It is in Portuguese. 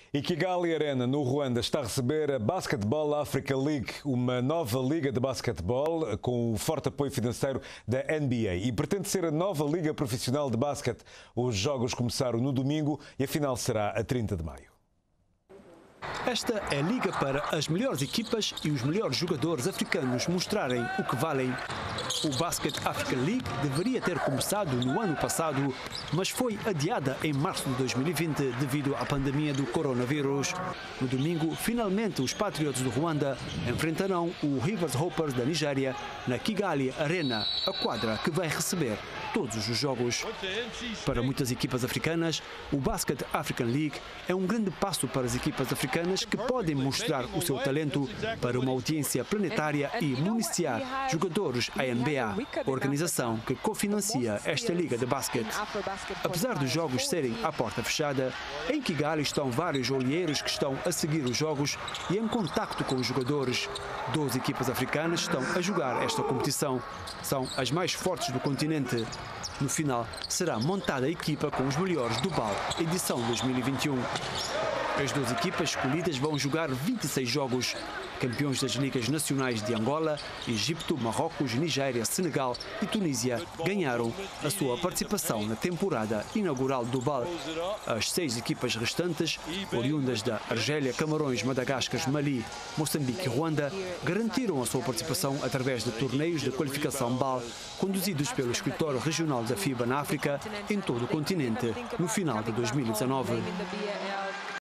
E Kigali Arena, no Ruanda, está a receber a Basketball Africa League, uma nova liga de basquetebol com o forte apoio financeiro da NBA. E pretende ser a nova liga profissional de basquete. Os jogos começaram no domingo e a final será a 30 de maio. Esta é a liga para as melhores equipas e os melhores jogadores africanos mostrarem o que valem. O Basket Africa League deveria ter começado no ano passado, mas foi adiada em março de 2020 devido à pandemia do coronavírus. No domingo, finalmente os Patriots do Ruanda enfrentarão o Rivers Hoopers da Nigéria na Kigali Arena, a quadra que vai receber todos os jogos. Para muitas equipas africanas, o Basket African League é um grande passo para as equipas africanas que podem mostrar o seu talento para uma audiência planetária e municiar jogadores à NBA, a organização que cofinancia esta liga de basquete. Apesar dos jogos serem à porta fechada, em Kigali estão vários olheiros que estão a seguir os jogos e em contacto com os jogadores. 12 equipas africanas estão a jogar esta competição. São as mais fortes do continente. No final, será montada a equipa com os melhores do BAL, edição 2021. As 12 equipas escolhidas vão jogar 26 jogos. Campeões das ligas nacionais de Angola, Egito, Marrocos, Nigéria, Senegal e Tunísia ganharam a sua participação na temporada inaugural do BAL. As 6 equipas restantes, oriundas da Argélia, Camarões, Madagascar, Mali, Moçambique e Ruanda, garantiram a sua participação através de torneios de qualificação BAL, conduzidos pelo escritório regional da FIBA na África, em todo o continente, no final de 2019.